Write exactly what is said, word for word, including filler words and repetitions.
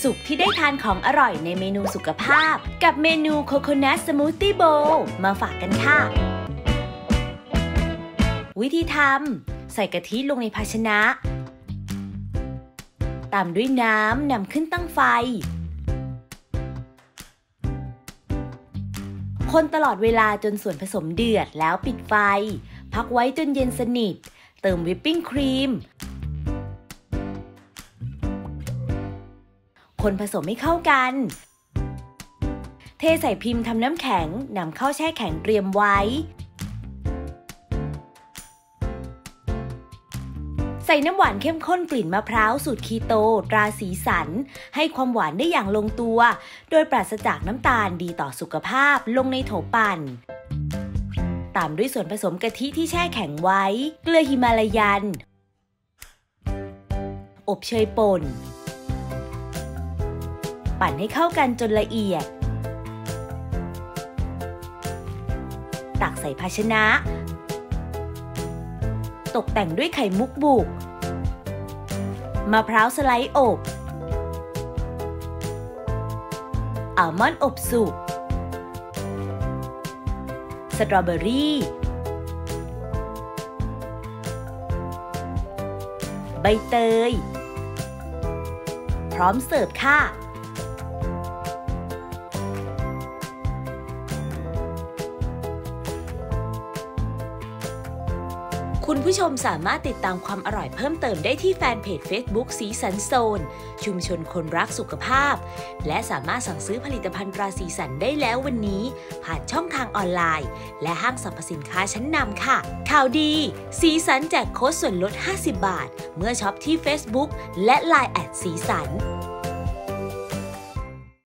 สุขที่ได้ทานของอร่อยในเมนูสุขภาพกับเมนูโคโคนัทสมูทตี้โบว์มาฝากกันค่ะวิธีทำใส่กะทิลงในภาชนะตามด้วยน้ำนำขึ้นตั้งไฟคนตลอดเวลาจนส่วนผสมเดือดแล้วปิดไฟพักไว้จนเย็นสนิทเติมวิปปิ้งครีมคนผสมให้เข้ากันเทใส่พิมพ์ทำน้ำแข็งนำเข้าแช่แข็งเตรียมไว้ใส่น้ำหวานเข้มข้นกลิ่นมะพร้าวสูตรคีโตตราสีสันให้ความหวานได้อย่างลงตัวโดยปราศจากน้ำตาลดีต่อสุขภาพลงในโถปั่นตามด้วยส่วนผสมกะทิที่แช่แข็งไว้เกลือหิมาลายันอบเชยป่นปั่นให้เข้ากันจนละเอียดตักใส่ภาชนะตกแต่งด้วยไข่มุกบุกมะพร้าวสไลด์อบอัลมอนด์อบสุกสตรอเบอรี่ใบเตยพร้อมเสิร์ฟค่ะคุณผู้ชมสามารถติดตามความอร่อยเพิ่มเติมได้ที่แฟนเพจ Facebook สีสันโซนชุมชนคนรักสุขภาพและสามารถสั่งซื้อผลิตภัณฑ์ตราสีสันได้แล้ววันนี้ผ่านช่องทางออนไลน์และห้างสรรพสินค้าชั้นนำค่ะข่าวดีสีสันแจกโค้ดส่วนลดห้าสิบบาทเมื่อช็อปที่ Facebook และ ไลน์ แอทสีสัน